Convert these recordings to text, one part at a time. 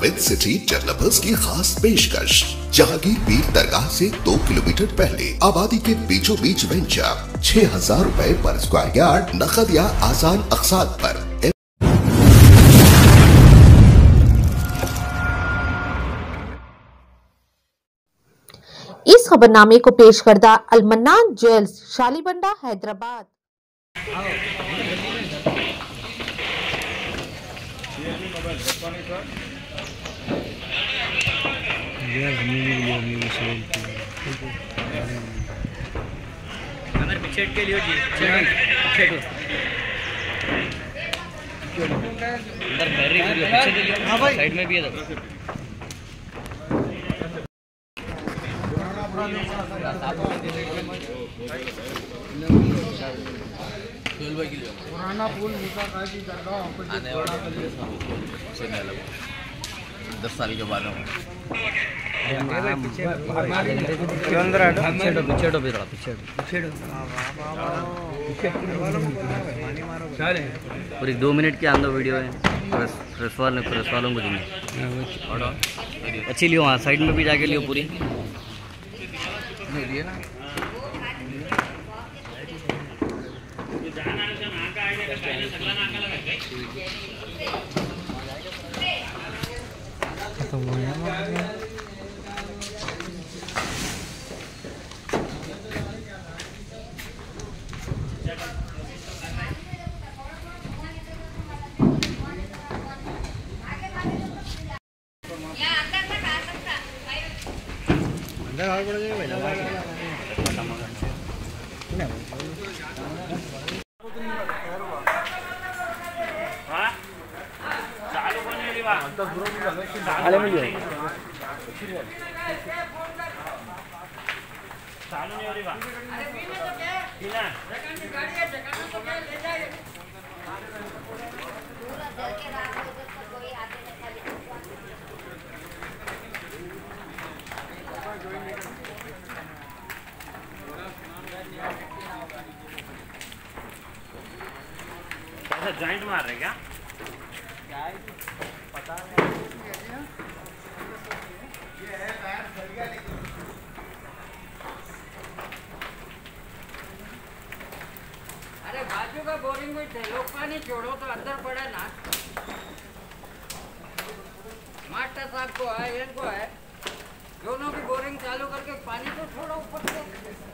With city developers की खास पेशकश। जहांगीर पीर दरगाह से 2 किलोमीटर पहले आबादी के बीचों बीच वेंचर 6000 रुपए पर स्क्वायर यार्ड, नकद या आसान अक़सात पर। इस खबरनामे को पेश करदा अल-मन्नान ज्वेल्स, शालीबंडा, हैदराबाद। के लिए साइड में भी है। पुराना पुल मूसा खां की दरगाह आने वाला 10 साल के बाद पूरी 2 मिनट के अंदर वीडियो है। प्रेस वालों को देंगे। अच्छी लियो, वहाँ साइड में भी जाके लियो पूरी। जॉइंट मार रहे क्या? पता नहीं। अरे बाजू का बोरिंग में लोग पानी छोड़ो तो अंदर पड़ा ना। मास्टर साहब को है, इनको है, दोनों की बोरिंग चालू करके पानी तो छोड़ो ऊपर से।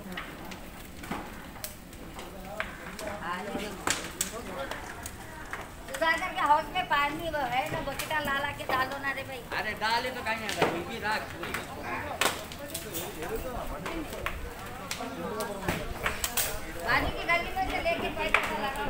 सुधाकर के हाउस में पानी वो है ना, बकेटा ला के डालो ना रे भाई। अरे डाले तो कहीं आता है, भी राख। पानी की गली में से लेके पैसे का लगाओ।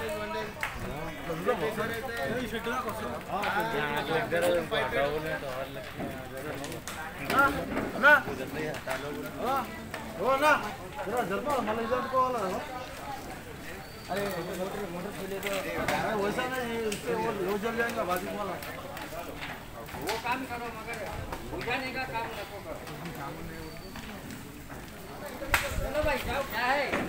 अरे मोटर खोले तो वैसा नहीं, वो जल जाएगा बाजू वाला। वो काम करो मगर बुझाने का काम रखो करो। चलो भाई जाओ, क्या है?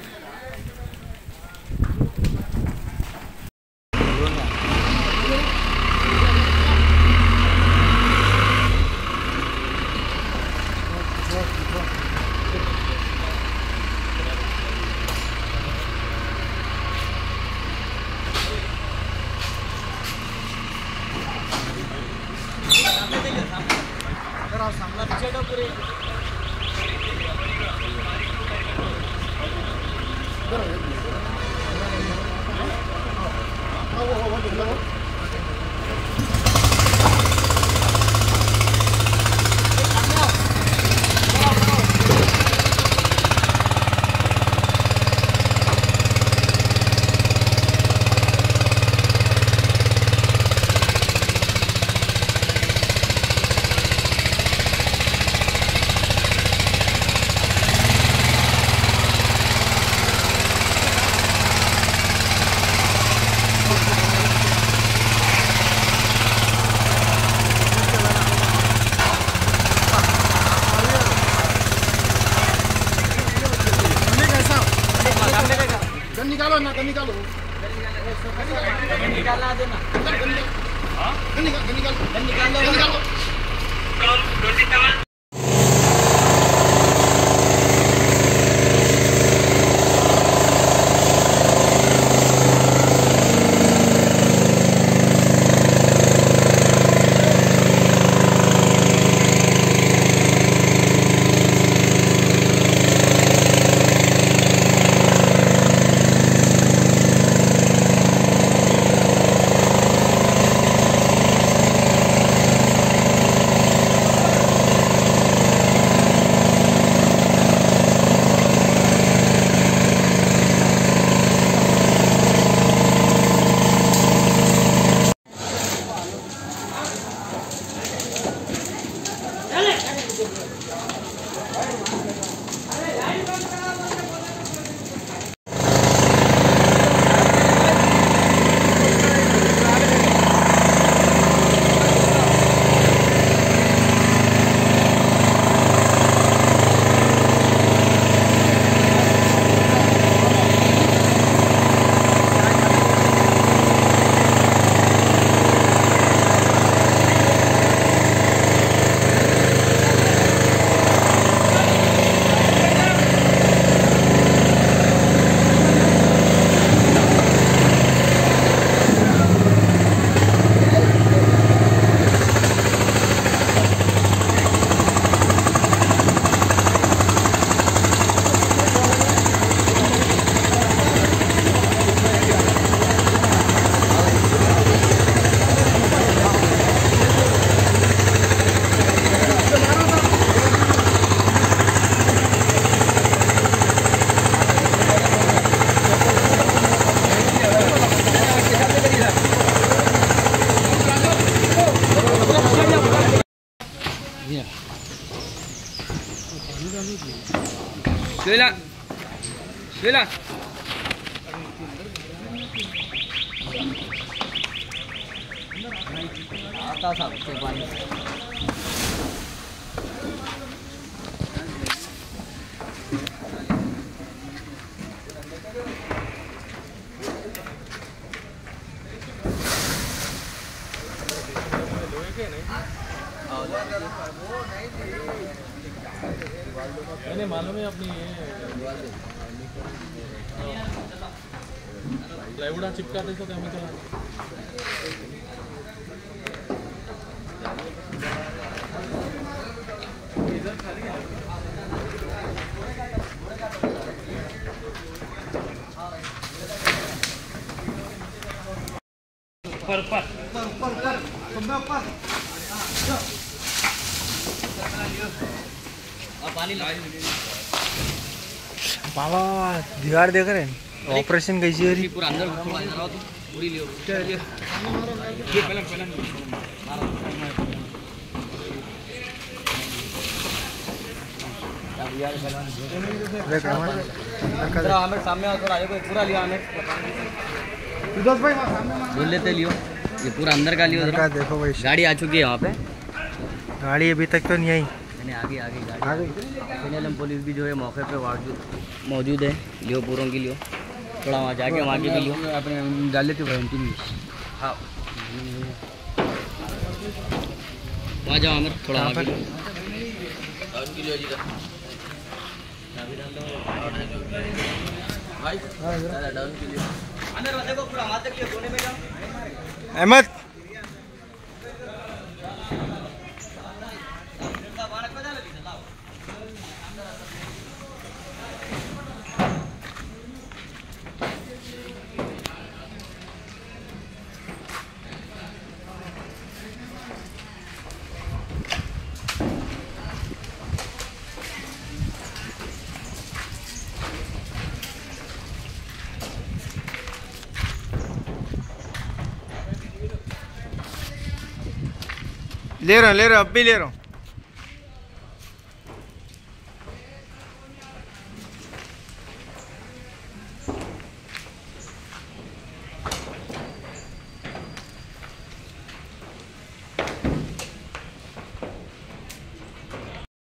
सामना पीछे तो पूरे निकालो ना, निकालो निकालना देना। निकालो Sila. Sila. आता साहब से पानी मैंने मालूम है अपनी प्लाईवुड चिपकाते तो केमिकल ऊपर ऊपर पानी बाबा दीवार देख रहे हैं ऑपरेशन कैसी हो रही पूरा अंदर थोड़ा अंदर आओ तो पूरी लियो ये पहले आमिर सामने आओ थोड़ा आगे पूरा लियो आमिर बोल लेते लियो ये पूरा अंदर का लियो जरा देखो भाई गाड़ी आ चुकी है यहाँ पे गाड़ी अभी तक तो नहीं आई आगे आगे गाड़ी फिनलम पुलिस भी जो है मौके पे मौजूद है लियो पूरों की लियो थोड़ा वहाँ जाके वहाँ की भी लियो अपने डाल लेते वारंटी में हाँ वहाँ जाओ आमिर थोड़ा वहाँ की लियो अहमद ले रहा हूँ अब भी ले रहा हूँ